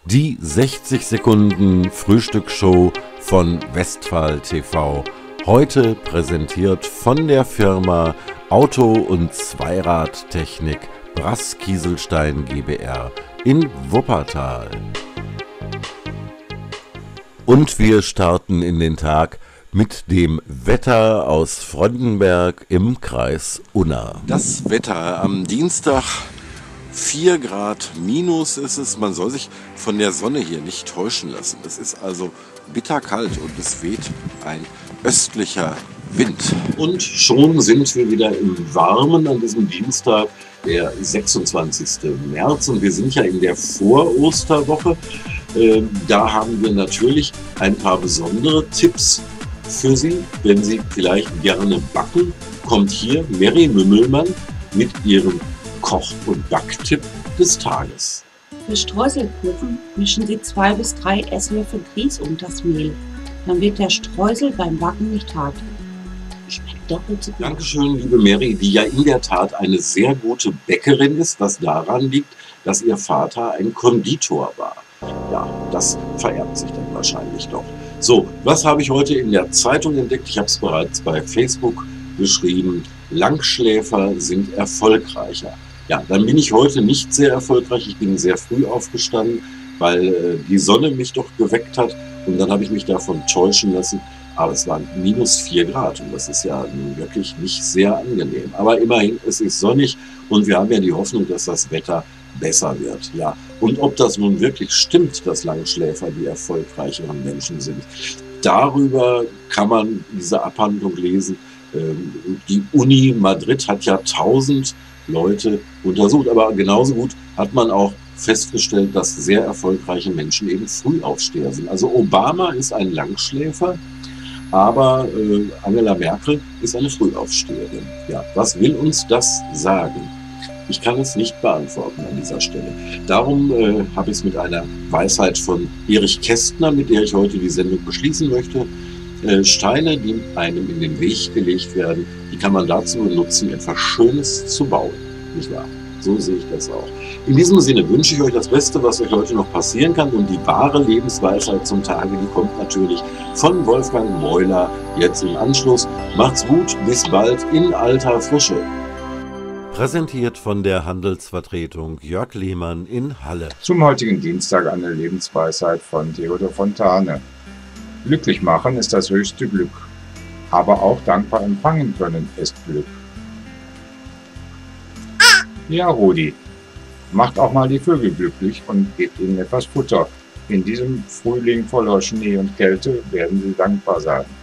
Die 60 Sekunden Frühstücksshow von Westphal TV. Heute präsentiert von der Firma Auto- und Zweiradtechnik Brass Kieselstein GbR in Wuppertal. Und wir starten in den Tag mit dem Wetter aus Freudenberg im Kreis Unna. Das Wetter am Dienstag, 4 Grad minus ist es. Man soll sich von der Sonne hier nicht täuschen lassen. Es ist also bitterkalt und es weht ein östlicher Wind. Und schon sind wir wieder im Warmen an diesem Dienstag, der 26. März. Und wir sind ja in der Vor-Osterwoche. Da haben wir natürlich ein paar besondere Tipps für Sie. Wenn Sie vielleicht gerne backen, kommt hier Mary Mümmelmann mit ihrem Koch- und Backtipp des Tages. Für Streuselkuchen mischen Sie 2 bis 3 Esslöffel Grieß unter das Mehl. Dann wird der Streusel beim Backen nicht hart. Schmeckt doppelt so gut. Dankeschön, liebe Mary, die ja in der Tat eine sehr gute Bäckerin ist, was daran liegt, dass ihr Vater ein Konditor war. Ja, das vererbt sich dann wahrscheinlich doch. So, was habe ich heute in der Zeitung entdeckt? Ich habe es bereits bei Facebook geschrieben. Langschläfer sind erfolgreicher. Ja, dann bin ich heute nicht sehr erfolgreich. Ich bin sehr früh aufgestanden, weil die Sonne mich doch geweckt hat. Und dann habe ich mich davon täuschen lassen. Aber es waren minus 4 Grad und das ist ja nun wirklich nicht sehr angenehm. Aber immerhin, es ist sonnig und wir haben ja die Hoffnung, dass das Wetter besser wird. Ja, und ob das nun wirklich stimmt, dass Langschläfer die erfolgreicheren Menschen sind, darüber kann man diese Abhandlung lesen. Die Uni Madrid hat ja 1000 Leute untersucht, aber genauso gut hat man auch festgestellt, dass sehr erfolgreiche Menschen eben Frühaufsteher sind. Also Obama ist ein Langschläfer, aber Angela Merkel ist eine Frühaufsteherin. Ja, was will uns das sagen? Ich kann es nicht beantworten an dieser Stelle. Darum habe ich es mit einer Weisheit von Erich Kästner, mit der ich heute die Sendung beschließen möchte. Steine, die einem in den Weg gelegt werden, die kann man dazu benutzen, etwas Schönes zu bauen. Nicht wahr? So sehe ich das auch. In diesem Sinne wünsche ich euch das Beste, was euch heute noch passieren kann. Und die wahre Lebensweisheit zum Tage, die kommt natürlich von Wolfgang Meuler jetzt im Anschluss. Macht's gut, bis bald in alter Frische. Präsentiert von der Handelsvertretung Jörg Lehmann in Halle. Zum heutigen Dienstag eine Lebensweisheit von Theodor Fontane. Glücklich machen ist das höchste Glück, aber auch dankbar empfangen können ist Glück. Ja, Rudi, macht auch mal die Vögel glücklich und gebt ihnen etwas Futter. In diesem Frühling voller Schnee und Kälte werden sie dankbar sein.